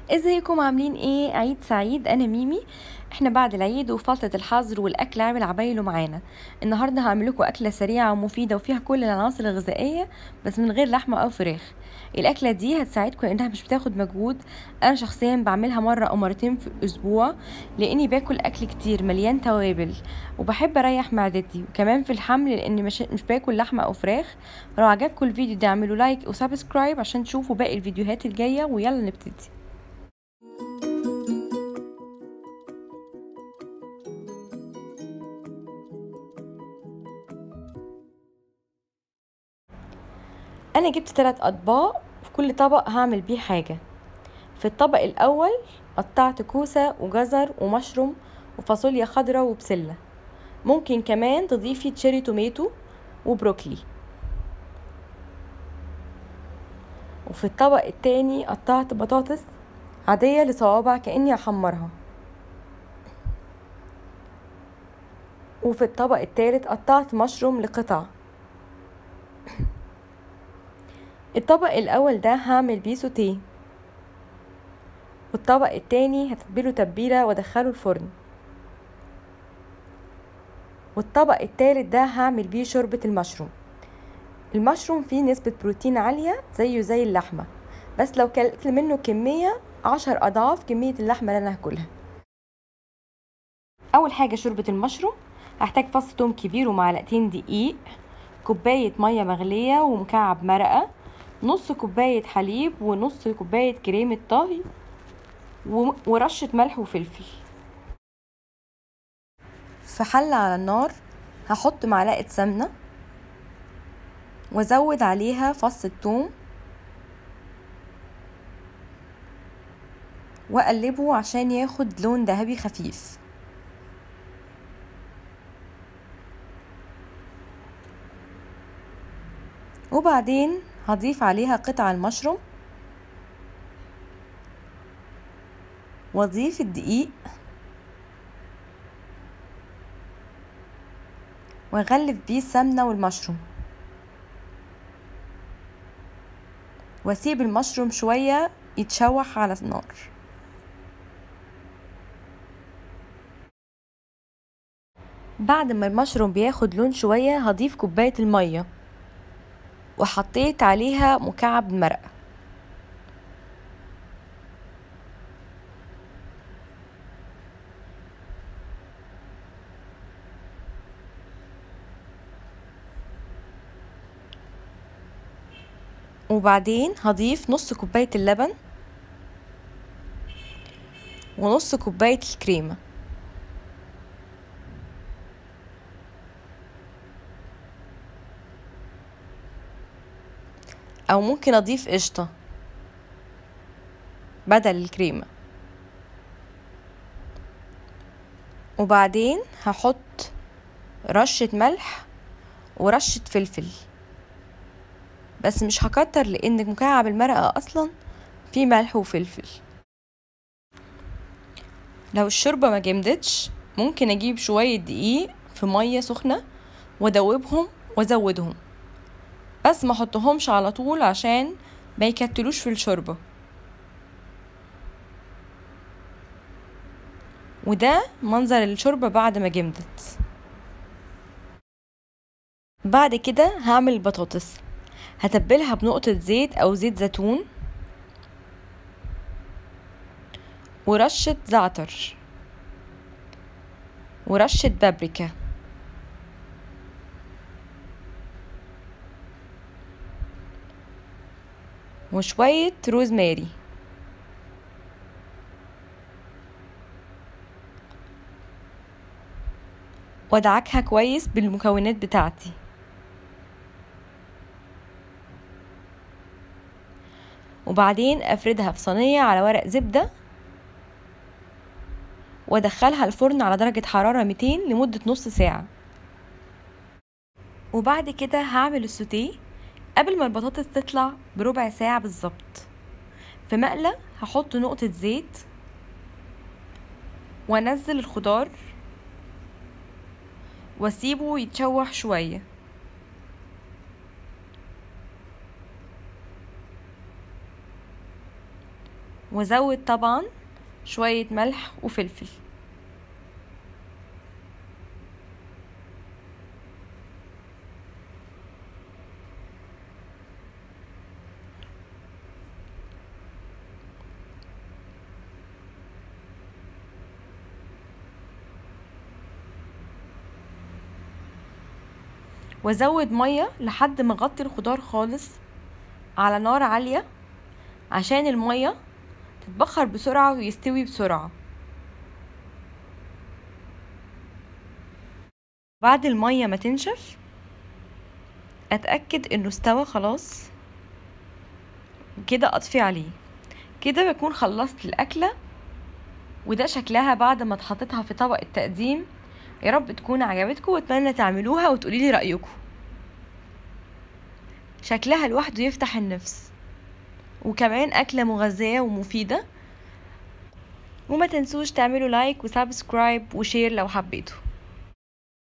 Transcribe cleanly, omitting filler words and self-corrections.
ازيكم عاملين ايه؟ عيد سعيد. انا ميمي. احنا بعد العيد وفترة الحظر والاكل عامل عبايله معانا. النهارده هعمل لكم اكله سريعه ومفيده وفيها كل العناصر الغذائيه، بس من غير لحمه او فراخ. الاكله دي هتساعدكم انها مش بتاخد مجهود. انا شخصيا بعملها مره او مرتين في الاسبوع، لاني باكل اكل كتير مليان توابل وبحب اريح معدتي، وكمان في الحمل لاني مش باكل لحمه او فراخ. لو عجبكم الفيديو ده اعملوا لايك وسبسكرايب عشان تشوفوا باقي الفيديوهات الجايه، ويلا نبتدي. انا جبت 3 اطباق، في كل طبق هعمل بيه حاجة. في الطبق الاول قطعت كوسة وجزر ومشروم وفاصوليا خضراء وبسلة، ممكن كمان تضيفي تشيري توميتو وبروكلي. وفي الطبق التاني قطعت بطاطس عادية لصوابع كأني هحمرها. وفي الطبق التالت قطعت مشروم لقطع. الطبق الاول ده هعمل بيه سوتيه، والطبق التاني هتتبله تتبيلة وادخله الفرن. والطبق التالت ده هعمل بيه شوربة المشروم. المشروم فيه نسبة بروتين عالية زيه زي اللحمة، بس لو كلت منه كمية 10 أضعاف كمية اللحمة اللي أنا هاكلها. أول حاجة شوربة المشروم، هحتاج فص توم كبير ومعلقتين دقيق، كوباية مية مغلية ومكعب مرقة، نص كوباية حليب ونص كوباية كريمة طهي ورشة ملح وفلفل. في حلة على النار هحط معلقة سمنة وازود عليها فص الثوم واقلبه عشان ياخد لون ذهبي خفيف. وبعدين هضيف عليها قطع المشروم واضيف الدقيق واغلف بيه السمنة والمشروم، واسيب المشروم شوية يتشوح على النار. بعد ما المشروم بياخد لون شوية هضيف كوباية المية وحطيت عليها مكعب مرقة. وبعدين هضيف نص كوباية اللبن ونص كوباية الكريمة، او ممكن اضيف قشطة بدل الكريمة. وبعدين هحط رشة ملح ورشة فلفل، بس مش هكتر لان مكعب المرقة اصلا فيه ملح وفلفل. لو الشوربة ما جمدتش ممكن اجيب شوية دقيق في مية سخنة وادوبهم وازودهم، بس ما احطهمش على طول عشان ما يكتلوش في الشوربة. وده منظر الشوربة بعد ما جمدت. بعد كده هعمل البطاطس، هتبلها بنقطة زيت او زيت زيتون ورشة زعتر ورشة بابريكا وشوية روزماري، وادعكها كويس بالمكونات بتاعتي. وبعدين افردها في صينية على ورق زبدة وادخلها الفرن على درجة حرارة 200 لمدة نص ساعة. وبعد كده هعمل السوتيه قبل ما البطاطس تطلع بربع ساعة بالظبط. في مقلة هحط نقطة زيت وانزل الخضار واسيبه يتشوح شوية. وازود طبعا شوية ملح وفلفل. وازود ميه لحد ما اغطي الخضار خالص على نار عالية عشان الميه تتبخر بسرعة ويستوي بسرعة. بعد الميه ما تنشف اتأكد انه استوى خلاص، كده اطفي عليه. كده بكون خلصت الاكلة، وده شكلها بعد ما اتحطيتها في طبق التقديم. يا رب تكون عجبتكم واتمنى تعملوها وتقوليلي رأيكم. شكلها لوحده يفتح النفس، وكمان أكلة مغذية ومفيدة. وما تنسوش تعملوا لايك وسبسكرايب وشير لو حبيتوا.